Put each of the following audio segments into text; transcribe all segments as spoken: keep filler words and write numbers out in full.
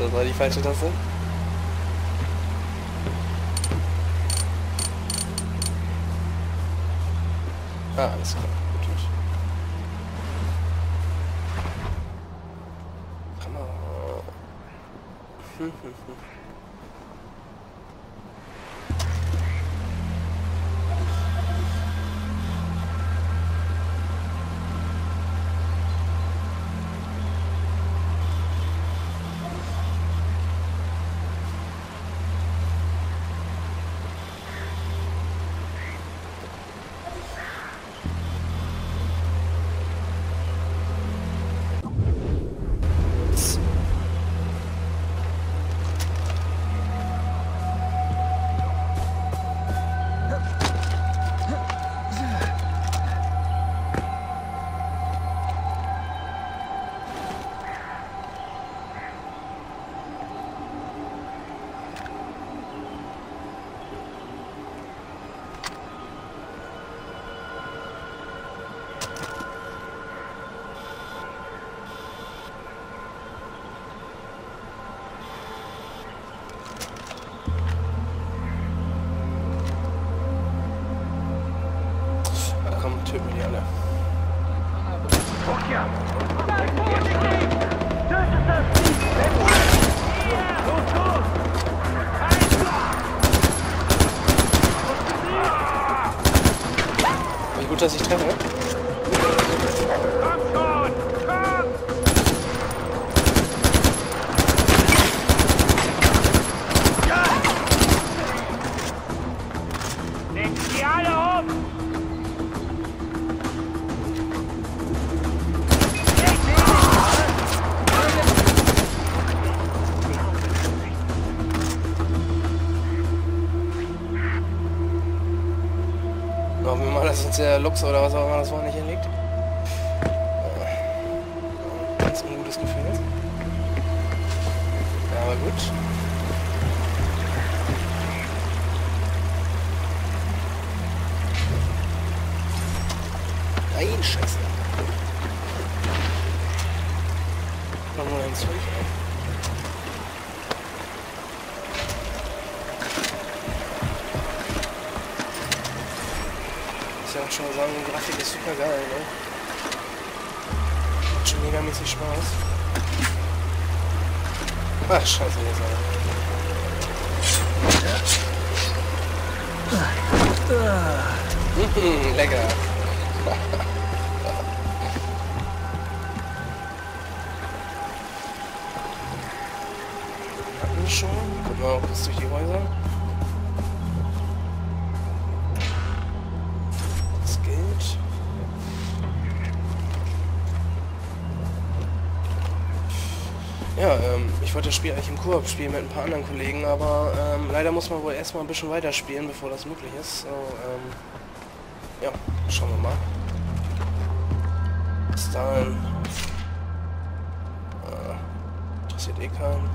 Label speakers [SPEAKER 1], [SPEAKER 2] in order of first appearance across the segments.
[SPEAKER 1] Das war die falsche Taste. Ah, alles klar. Gut, gut. Kamera. Hm, hm, hm. Töten wir die alle. Wie gut, dass ich treffe. Hoffen wir mal, dass uns der Lux oder was auch immer das Wort nicht hinlegt. Ganz ein gutes Gefühl. Ja, aber gut. Nein, Scheiße. Noch nur ein Zeug, ey. Ich auch schon sagen, die Grafik ist super geil, ne? Macht schon megamäßig Spaß. Ach, scheiße, hier ist er. Mhm, lecker. Hatten wir schon. Gucken wir mal kurz durch die Häuser. Ja, ähm, ich wollte das Spiel eigentlich im Koop spielen mit ein paar anderen Kollegen, aber ähm, leider muss man wohl erstmal ein bisschen weiter spielen, bevor das möglich ist. So, ähm, ja, schauen wir mal. Bis dahin. Äh, interessiert eh keinen.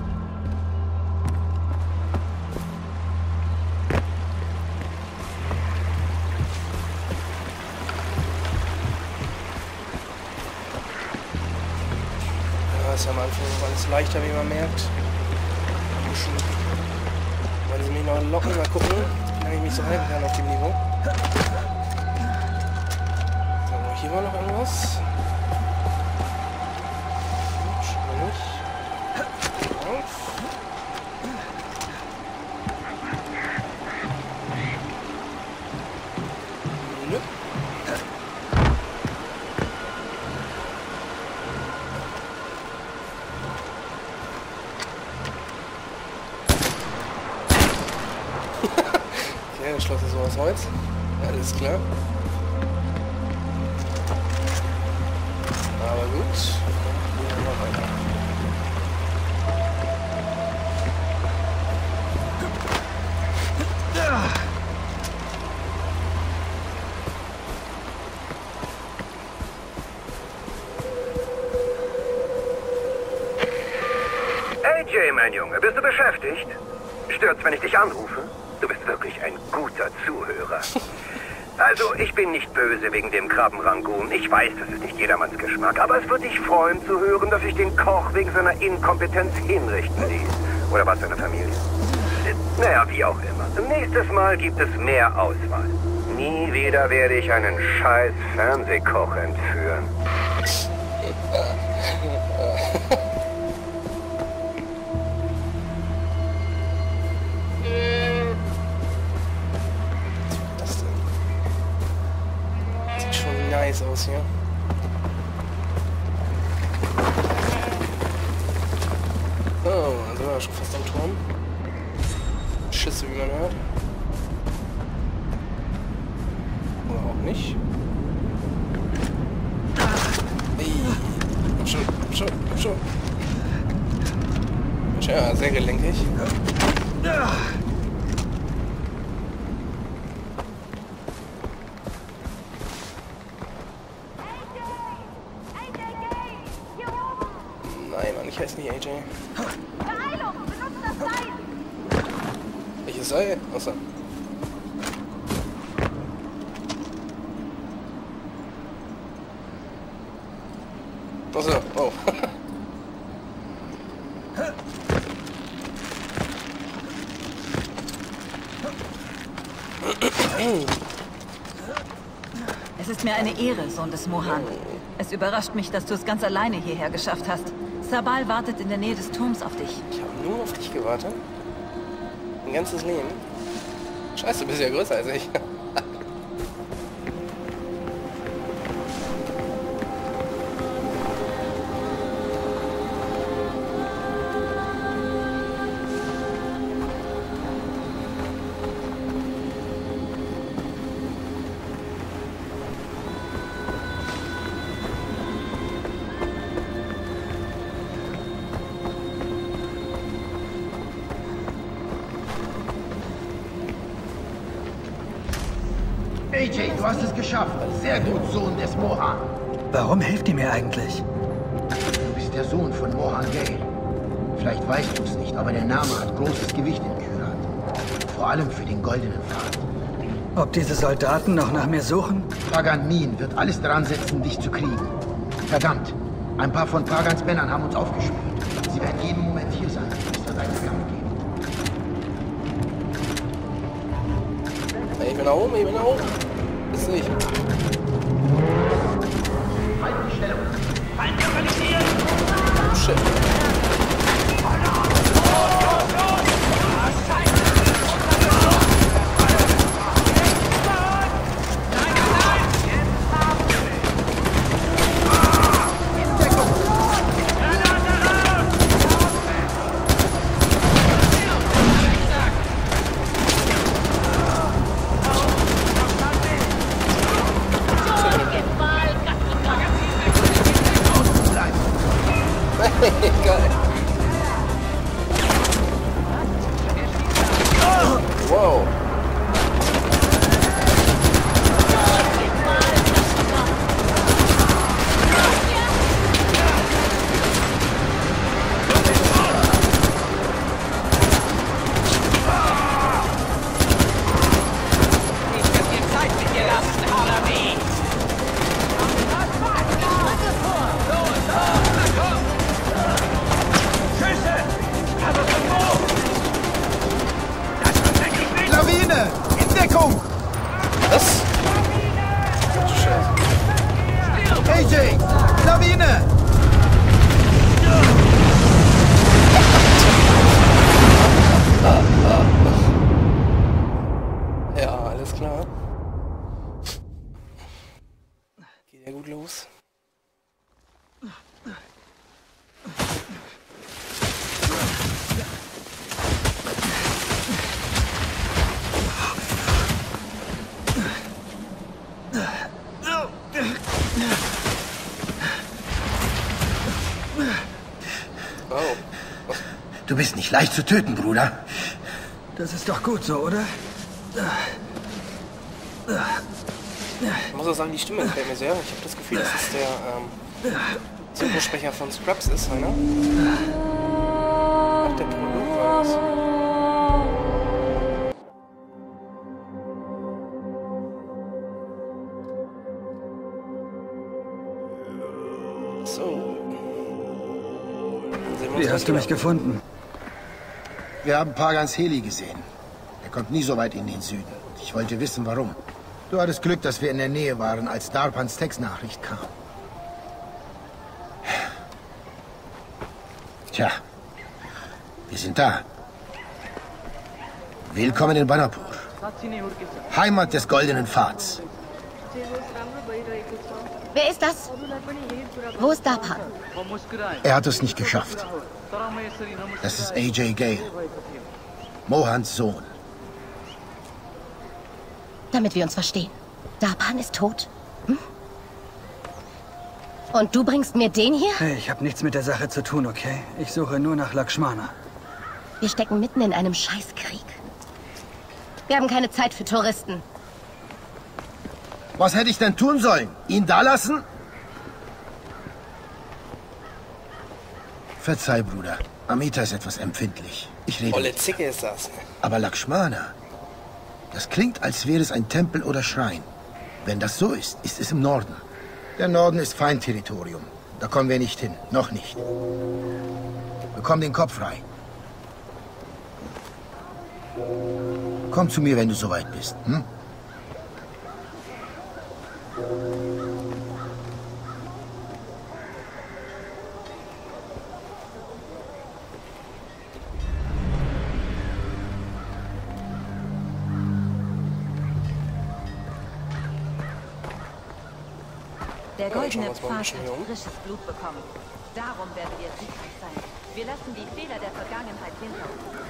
[SPEAKER 1] Ist am Anfang alles leichter, wie man merkt. Wollen sie mich noch locken? Mal gucken, wie lange ich mich so halten kann auf dem Niveau. So, hier war noch irgendwas. Schon mal nicht. Auf. Nö. Okay, das Schloss ist so aus Holz. Alles klar. Aber gut. Gehen wir mal weiter.
[SPEAKER 2] Hey Jay, mein Junge, bist du beschäftigt? Stört's, wenn ich dich anrufe? Du bist wirklich ein guter Zuhörer. Also, ich bin nicht böse wegen dem Krabbenrangoon. Ich weiß, das ist nicht jedermanns Geschmack. Aber es würde dich freuen zu hören, dass ich den Koch wegen seiner Inkompetenz hinrichten ließ. Oder was seine Familie? Naja, wie auch immer. Nächstes Mal gibt es mehr Auswahl. Nie wieder werde ich einen scheiß Fernsehkoch entführen.
[SPEAKER 1] Was denn? Sieht schon nice aus hier. Oh, dann sind wir schon fast am Turm. Schüsse, wie man hört. Oder auch nicht. Ey. Komm schon, komm schon, komm schon. Tja, sehr gelenkig. Nein, Mann, ich heiße nicht A J.
[SPEAKER 3] Beeilung! Benutzt das Seil!
[SPEAKER 1] Welches Seil? Außer. Achso, oh.
[SPEAKER 4] Es ist mir eine Ehre, Sohn des Mohan. Es überrascht mich, dass du es ganz alleine hierher geschafft hast. Sabal wartet in der Nähe des Turms auf dich.
[SPEAKER 1] Ich habe nur auf dich gewartet. Ein ganzes Leben. Scheiße, du bist ja größer als ich.
[SPEAKER 5] A J, du hast es geschafft. Sehr gut, Sohn des Mohan.
[SPEAKER 6] Warum hilft ihr mir eigentlich?
[SPEAKER 5] Du bist der Sohn von Mohan Gale. Vielleicht weißt du es nicht, aber der Name hat großes Gewicht in Kyrat. Vor allem für den goldenen Pfad.
[SPEAKER 6] Ob diese Soldaten noch nach mir suchen?
[SPEAKER 5] Pagan Min wird alles dran setzen, dich zu kriegen. Verdammt, ein paar von Pagans Männern haben uns aufgespürt. Sie werden jeden Moment hier sein, bis es einen Kampf gibt.
[SPEAKER 1] Ich bin nach oben, ich bin nach oben. Ist nicht.
[SPEAKER 5] Halt die Stellung.
[SPEAKER 1] Oh shit. Geil. Wow.
[SPEAKER 5] Lawine! In Deckung!
[SPEAKER 1] Was? Scheiße.
[SPEAKER 5] A J! Lawine!
[SPEAKER 1] Ja, alles klar. Geht ja gut los. Oh.
[SPEAKER 5] Du bist nicht leicht zu töten, Bruder.
[SPEAKER 6] Das ist doch gut so, oder?
[SPEAKER 1] Ich muss auch sagen, die Stimme gefällt mir sehr. Ich habe das Gefühl, dass es der ähm, Synchronsprecher von Scrubs ist, einer. Ach, der Prolog war das.
[SPEAKER 6] Wie hast du mich gefunden?
[SPEAKER 5] Wir haben Pagans Heli gesehen. Er kommt nie so weit in den Süden. Ich wollte wissen, warum. Du hattest Glück, dass wir in der Nähe waren, als Darpans Textnachricht kam. Tja, wir sind da. Willkommen in Banapur. Heimat des goldenen Pfads.
[SPEAKER 3] Wer ist das? Wo ist Darpan?
[SPEAKER 5] Er hat es nicht geschafft. Das ist A J Gale, Mohans Sohn.
[SPEAKER 3] Damit wir uns verstehen. Darpan ist tot? Hm? Und du bringst mir den hier?
[SPEAKER 6] Hey, ich habe nichts mit der Sache zu tun, okay? Ich suche nur nach Lakshmana.
[SPEAKER 3] Wir stecken mitten in einem Scheißkrieg. Wir haben keine Zeit für Touristen.
[SPEAKER 5] Was hätte ich denn tun sollen? Ihn da lassen? Verzeih, Bruder. Amita ist etwas empfindlich. Ich rede.
[SPEAKER 1] Olle Zicke ist das.
[SPEAKER 5] Aber Lakshmana, das klingt, als wäre es ein Tempel oder Schrein. Wenn das so ist, ist es im Norden. Der Norden ist Feindterritorium. Da kommen wir nicht hin. Noch nicht. Bekomm den Kopf frei. Komm zu mir, wenn du soweit bist. Hm?
[SPEAKER 4] Der goldene
[SPEAKER 1] Ja, schauen wir uns
[SPEAKER 4] Pfad
[SPEAKER 1] mal ein bisschen hier um.
[SPEAKER 4] hat frisches Blut bekommen. Darum werden wir siegreich sein. Wir lassen die Fehler der Vergangenheit hinter uns.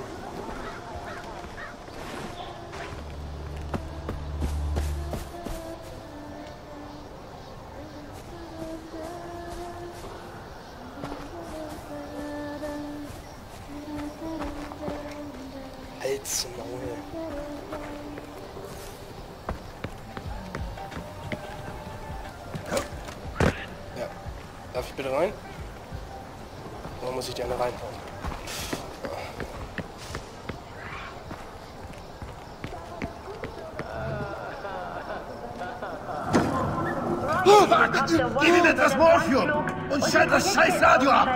[SPEAKER 1] Halt's Maul. Ja. Darf ich bitte rein? Oder muss ich dir eine reinhauen?
[SPEAKER 5] Gib ihm etwas Morphium und schalt das scheiß Radio ab!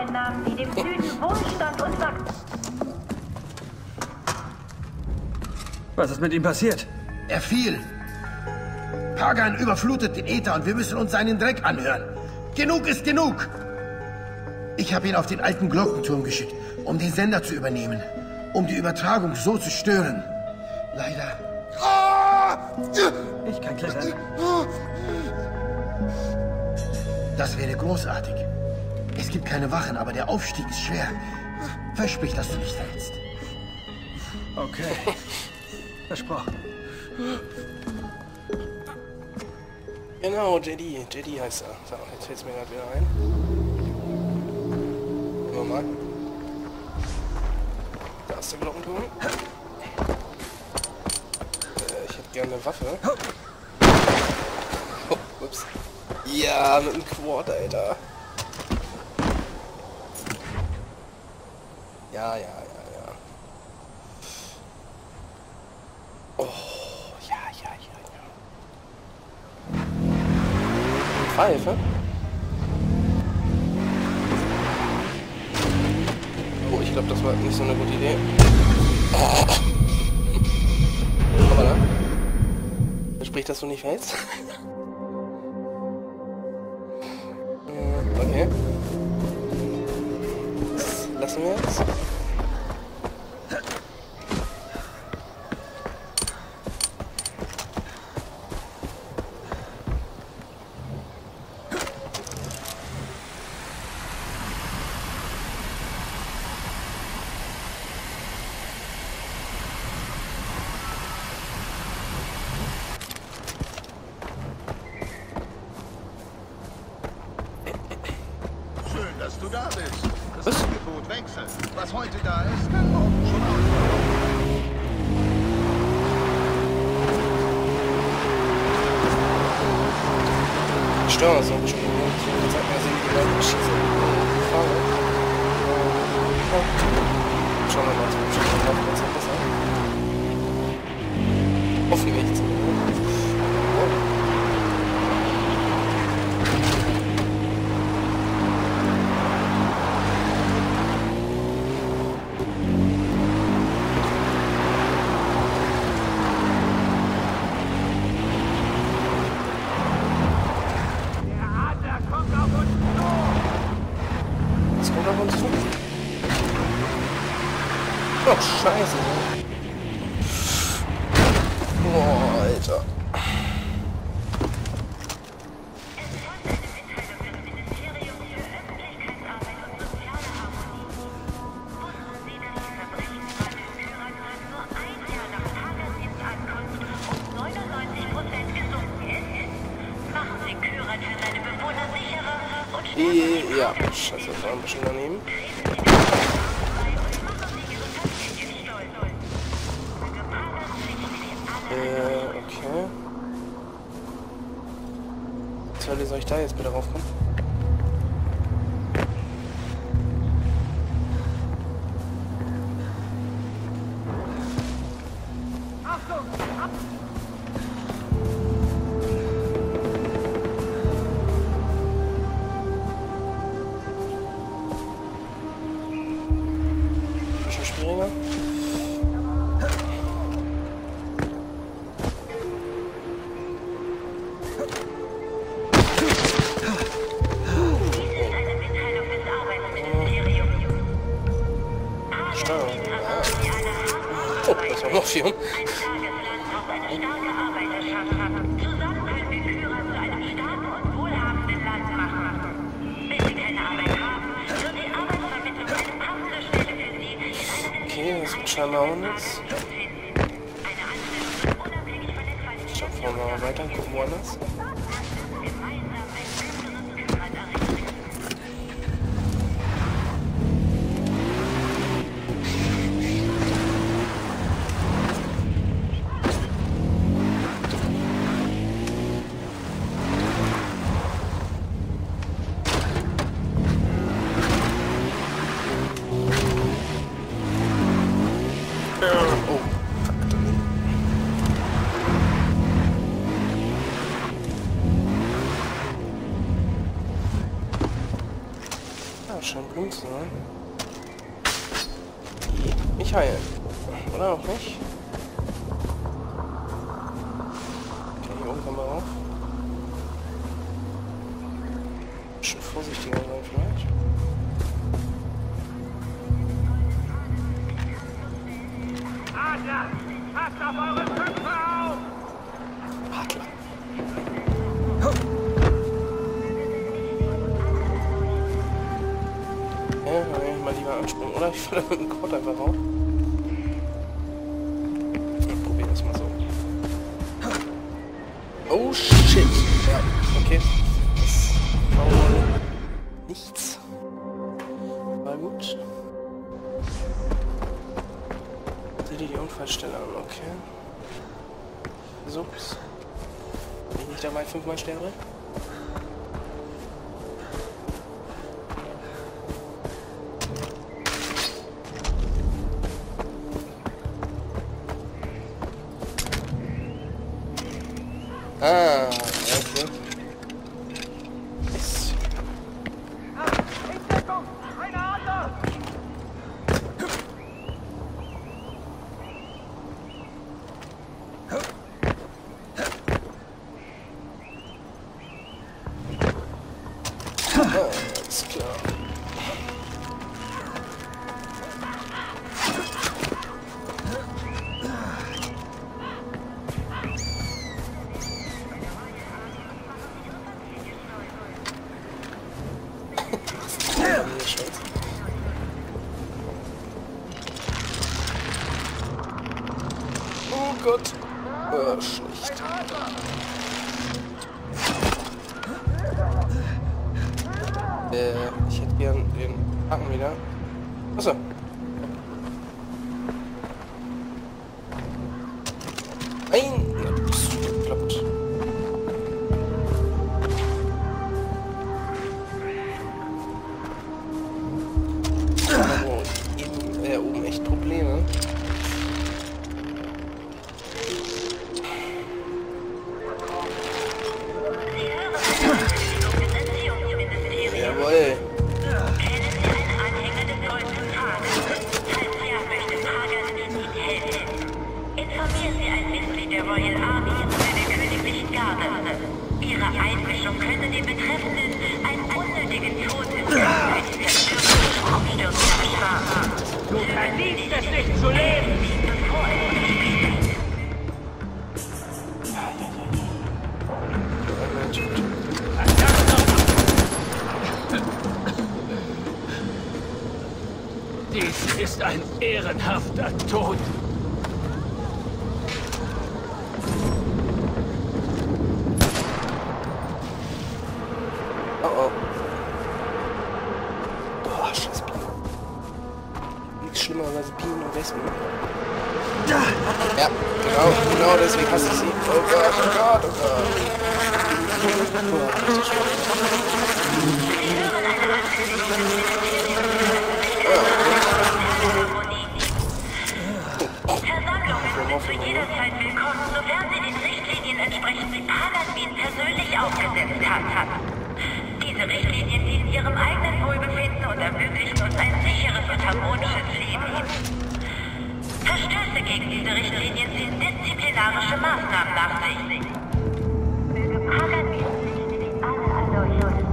[SPEAKER 6] Was ist mit ihm passiert?
[SPEAKER 5] Er fiel. Pagan überflutet den Äther und wir müssen uns seinen Dreck anhören. Genug ist genug! Ich habe ihn auf den alten Glockenturm geschickt, um den Sender zu übernehmen. Um die Übertragung so zu stören. Leider.
[SPEAKER 6] Ich kann klettern.
[SPEAKER 5] Das wäre großartig. Es gibt keine Wachen, aber der Aufstieg ist schwer. Versprich, dass du nicht fällst.
[SPEAKER 6] Okay. Versprochen.
[SPEAKER 1] Genau, J D. J D heißt er. So, jetzt fällt es mir gerade wieder ein. Nur mal. Da ist der Glockenturm. Äh, ich hätte gerne eine Waffe. Oh, ups. Ja, mit dem Quad, Alter. Ja, ja, ja, ja. Oh, ja, ja, ja, ja. Pfeife? Oh, ich glaube, das war nicht so eine gute Idee. Oh. Aber da. Versprich, dass du nicht fällst. Okay. Das lassen wir jetzt.
[SPEAKER 7] Dass du da bist. Das
[SPEAKER 1] Was?
[SPEAKER 7] Angebot wechselt. Was heute da ist, kann morgen schon ausfallen.
[SPEAKER 1] Die Steuerung ist noch ein bisschen gut. Ich habe gesagt, wir sehen die Leute schießen. Fahre. Ja. Schauen wir mal, zum Beispiel, ob das jetzt besser. Hoffentlich zumindest. Jetzt kommt er uns zu. Oh, scheiße. Boah, Alter. Ja, scheiße, das war ein bisschen daneben. Äh, okay. Wie soll ich da jetzt bitte raufkommen? Oh, das war noch vier. Okay, das wird scheinbar auch nichts. Schauen wir mal weiter, gucken woanders. Scheint Blut zu sein. Ich heile. Oder auch nicht? Okay, hier oben kommen wir rauf. Ein bisschen vorsichtiger sein vielleicht.
[SPEAKER 2] Adler! Passt auf eure Köpfe auf!
[SPEAKER 1] Adler. Ja, dann will ich mal lieber anspringen. Oder ich falle mit dem Quad einfach rauf. Ich probiere das mal so. Oh shit! Ja, okay. Das war wohl nichts. War gut. Sieh dir die Unfallstelle an, okay. So. Bin ich nicht dabei, fünfmal sterbe? Ah, okay. Yes.
[SPEAKER 2] Entdeckung! Eine Adler!
[SPEAKER 1] Ah, alles klar. Oh Gott. Oh, schlecht. Äh, ich hätte gern den Haken wieder. Achso. Ein. Klappt. Oh, eben, äh, oben echt Probleme. Jawohl.
[SPEAKER 8] Informieren Sie ein Mitglied der Royal Army oder der königlichen Garde. Ihre Einmischung könnte dem Betreffenden einen unnötigen Tod im Kampf für die Zerstörung
[SPEAKER 9] Dies ist ein ehrenhafter Tod.
[SPEAKER 1] Oh oh. Boah, scheiß Bienen. Nichts schlimmer als Bienen und Wespen. Ja, genau, genau deswegen hast du sie. Oh Gott, oh Gott, oh Gott. Oh, richtig schlimm.
[SPEAKER 8] Versammlungen sind zu jeder Zeit willkommen, sofern sie den Richtlinien entsprechen, die Pagan persönlich aufgesetzt hat. Diese Richtlinien dienen ihrem eigenen Wohlbefinden und ermöglichen uns ein sicheres und harmonisches Leben. Verstöße gegen diese Richtlinien ziehen disziplinarische Maßnahmen nach sich. Möge Pagan nicht alle erleuchten.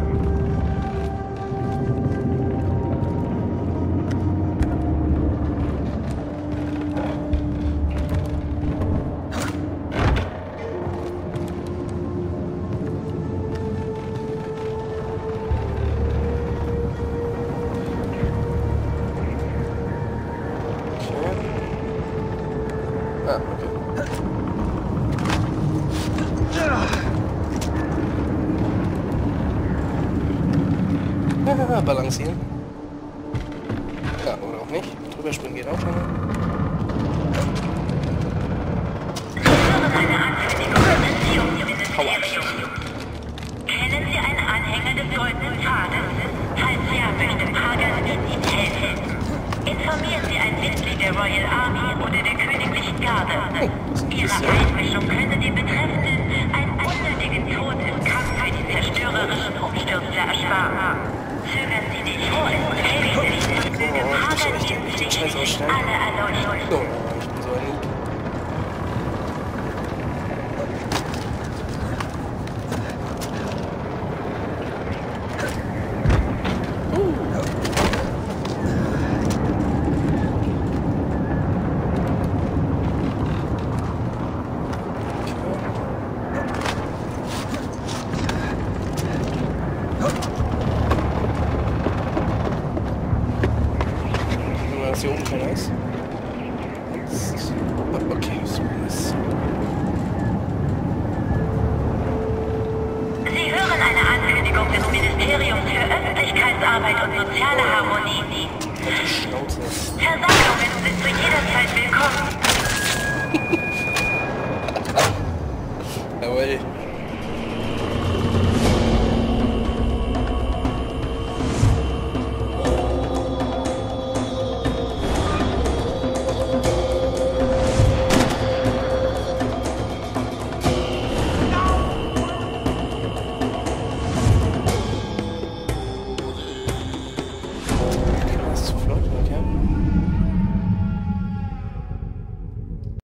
[SPEAKER 1] Balancieren. Ja, oder auch nicht. Drüber springen geht auch schon.
[SPEAKER 8] Kennen Sie einen Anhänger des Goldenen Pfades? Falls ja, möchte Pagan Ihnen helfen. Informieren Sie ein Mitglied der Royal Army oder der Königlichen Garde. Ihre Einmischung könne den Betreffenden einen unnötigen Tod im Kampf für die zerstörerischen Umstürze ersparen. Zögern Sie nicht vor, helfen Sie nicht, möge Pagan Ihnen schließlich alle erleuchten.
[SPEAKER 1] So, ich bin so ein hier oben keiner ist.